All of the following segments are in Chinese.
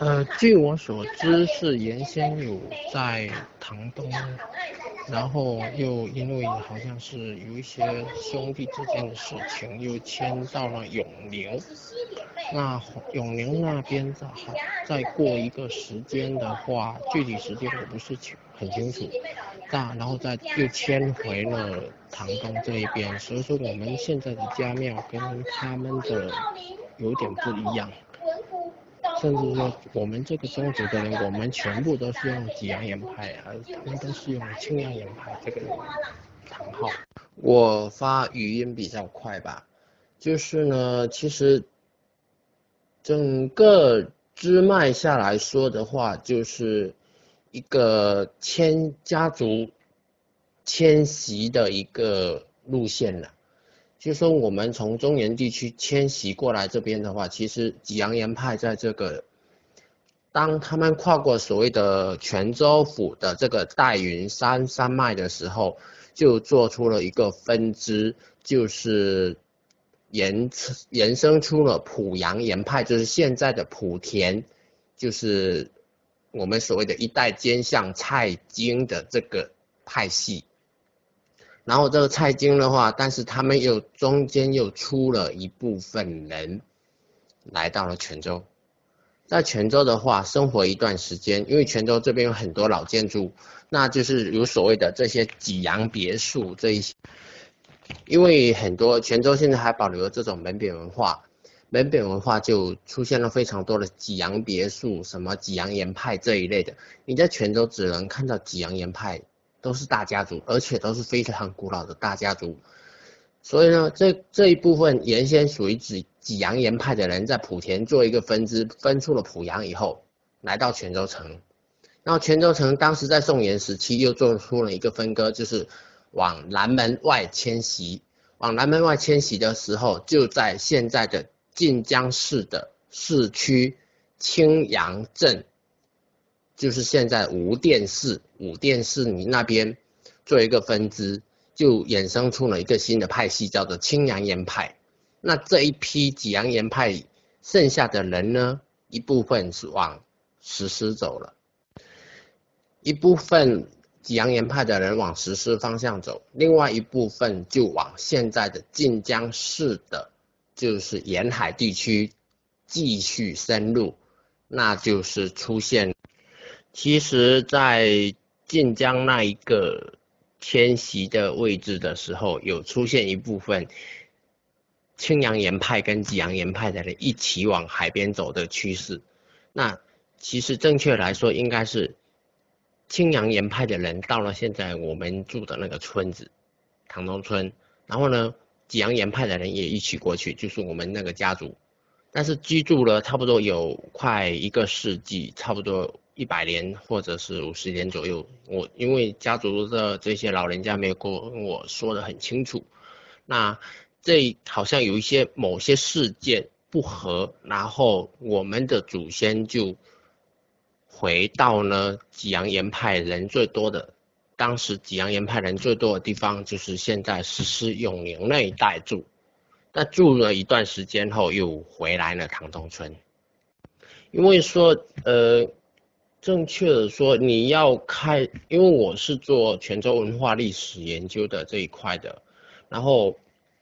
据我所知是原先有在唐东，然后又因为好像是有一些兄弟之间的事情，又迁到了永宁。那永宁那边再过一个时间的话，具体时间我不是很清楚。然后再又迁回了唐东这一边，所以说我们现在的家庙跟他们的有点不一样。甚至说我们这个宗族的人，我们全部都是用济阳岩派，而他们都是用青阳岩派这个堂号。我发语音比较快吧，就是呢，其实整个支脉下来说的话，就是一个家族迁徙的一个路线了。就说我们从中原地区迁徙过来这边的话，其实济阳岩派在这个当他们跨过所谓的泉州府的这个戴云山山脉的时候，就做出了一个分支，就是延伸出了濮阳岩派，就是现在的莆田，就是我们所谓的一代奸相蔡京的这个派系。然后这个蔡京的话，但是他们中间又出了一部分人来到了泉州，在泉州的话生活一段时间，因为泉州这边有很多老建筑，那就是有所谓的这些济阳别墅这一些，因为很多泉州现在还保留了这种门匾文化，门匾文化就出现了非常多的济阳别墅，什么济阳岩派这一类的，你在泉州只能看到济阳岩派。都是大家族，而且都是非常古老的大家族，所以呢，这一部分原先属于济阳岩派的人，在莆田做一个分支，分出了濮阳以后，来到泉州城。然后泉州城当时在宋元时期又做出了一个分割，就是往南门外迁徙。往南门外迁徙的时候，就在现在的晋江市的市区青阳镇。就是现在武殿市你那边做一个分支，就衍生出了一个新的派系，叫做青阳岩派。那这一批济阳岩派剩下的人呢，一部分是往石狮走了，一部分济阳岩派的人往石狮方向走，另外一部分就往现在的晋江市的，就是沿海地区继续深入，那就是出现。其实在晋江那一个迁徙的位置的时候，有出现一部分青阳岩派跟济阳岩派的人一起往海边走的趋势。那其实正确来说应该是青阳岩派的人到了现在我们住的那个村子唐东村，然后呢济阳岩派的人也一起过去，就是我们那个家族，但是居住了差不多有快1个世纪，差不多100年或者是50年左右。我因为家族的这些老人家没有跟我说得很清楚，那这好像有某些事件不合，然后我们的祖先就回到呢济阳岩派人最多的，当时济阳岩派人最多的地方就是现在石狮永宁那一带住。那住了一段时间后又回来了唐东村。因为说正确的说你要因为我是做泉州文化历史研究的这一块的，然后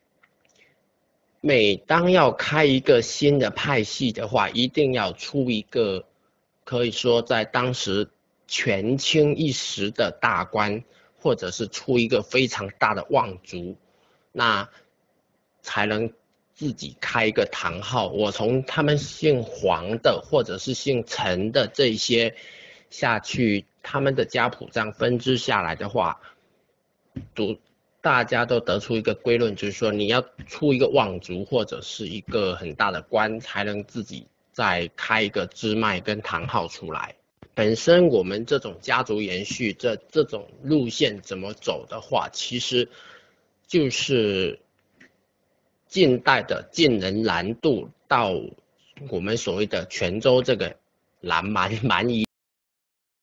每当要开一个新的派系的话，一定要出一个可以说在当时权倾一时的大官，或者是出一个非常大的望族，那才能自己开一个堂号。我从他们姓黄的或者是姓陈的这些下去，他们的家谱这样分支下来的话，大家都得出一个归论，就是说你要出一个望族或者是一个很大的官，才能自己再开一个支脉跟堂号出来。本身我们这种家族延续这种路线怎么走的话，其实就是近代的晋人南渡到我们所谓的泉州这个蛮夷